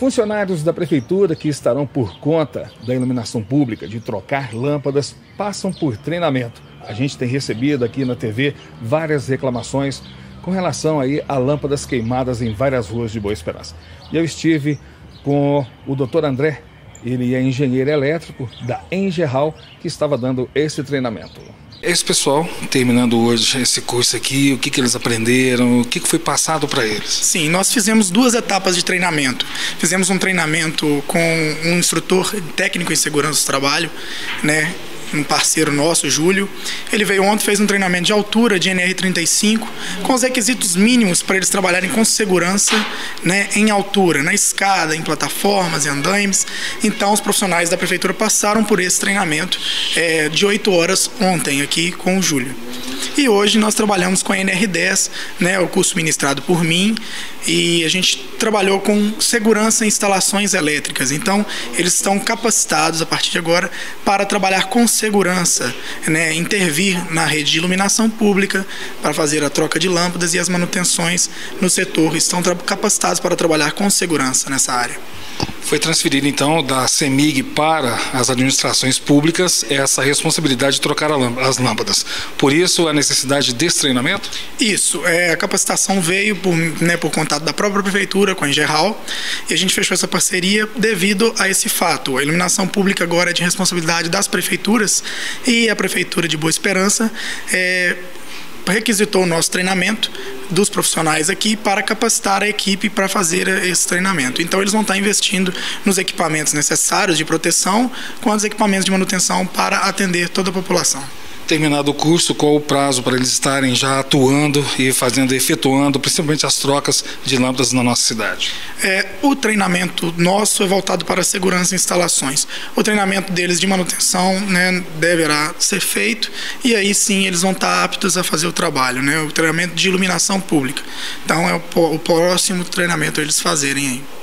Funcionários da prefeitura que estarão por conta da iluminação pública, de trocar lâmpadas, passam por treinamento. A gente tem recebido aqui na TV várias reclamações com relação aí a lâmpadas queimadas em várias ruas de Boa Esperança. E eu estive com o Dr. André, ele é engenheiro elétrico da Engeral, que estava dando esse treinamento. Esse pessoal, terminando hoje esse curso aqui, o que eles aprenderam, o que foi passado para eles? Sim, nós fizemos 2 etapas de treinamento. Fizemos um treinamento com um instrutor técnico em segurança do trabalho, né? Um parceiro nosso, Júlio. Ele veio ontem, fez um treinamento de altura de NR35, com os requisitos mínimos para eles trabalharem com segurança, né, em altura, na escada, em plataformas, em andaimes. Então, os profissionais da prefeitura passaram por esse treinamento de 8 horas ontem aqui com o Júlio. E hoje nós trabalhamos com a NR10, né, o curso ministrado por mim, e a gente trabalhou com segurança em instalações elétricas. Então, eles estão capacitados a partir de agora para trabalhar com segurança, né, intervir na rede de iluminação pública para fazer a troca de lâmpadas e as manutenções no setor. Estão capacitados para trabalhar com segurança nessa área. Foi transferido então da CEMIG para as administrações públicas essa responsabilidade de trocar as lâmpadas. Por isso a necessidade desse treinamento? Isso, a capacitação veio por contato da própria prefeitura com a Engeral, e a gente fechou essa parceria devido a esse fato. A iluminação pública agora é de responsabilidade das prefeituras, e a prefeitura de Boa Esperança requisitou o nosso treinamento dos profissionais aqui para capacitar a equipe para fazer esse treinamento. Então eles vão estar investindo nos equipamentos necessários de proteção com os equipamentos de manutenção para atender toda a população. Terminado o curso, qual o prazo para eles estarem já atuando e efetuando, principalmente as trocas de lâmpadas na nossa cidade? O treinamento nosso é voltado para a segurança em instalações. O treinamento deles de manutenção, né, deverá ser feito, e aí sim eles vão estar aptos a fazer o trabalho, né, o treinamento de iluminação pública. Então é o próximo treinamento eles fazerem aí.